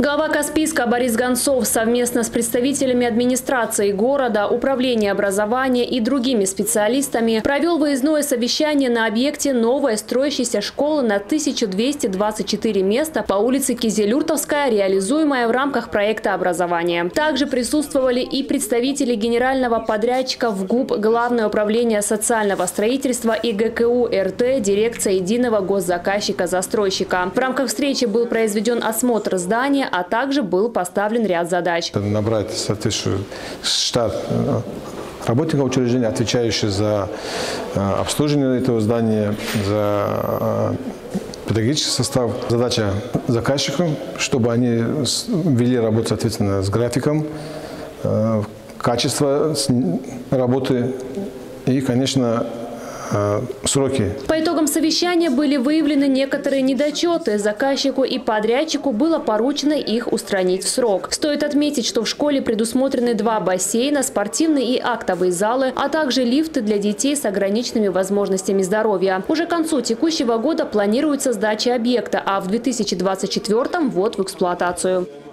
Глава Каспийска Борис Гонцов совместно с представителями администрации города, управления образования и другими специалистами провел выездное совещание на объекте новой строящейся школы на 1224 места по улице Кизилюртовская, реализуемая в рамках проекта образования. Также присутствовали и представители генерального подрядчика в ГУП, Главное управление социального строительства и ГКУ РТ, дирекция единого госзаказчика-застройщика. В рамках встречи был произведен осмотр здания, а также был поставлен ряд задач. Набрать соответствующий штат работников учреждения, отвечающих за обслуживание этого здания, за педагогический состав. Задача заказчика, чтобы они вели работу соответственно с графиком, качество работы и, конечно, сроки. По итогам совещания были выявлены некоторые недочеты. Заказчику и подрядчику было поручено их устранить в срок. Стоит отметить, что в школе предусмотрены 2 бассейна, спортивные и актовые залы, а также лифты для детей с ограниченными возможностями здоровья. Уже к концу текущего года планируется сдача объекта, а в 2024-м ввод в эксплуатацию.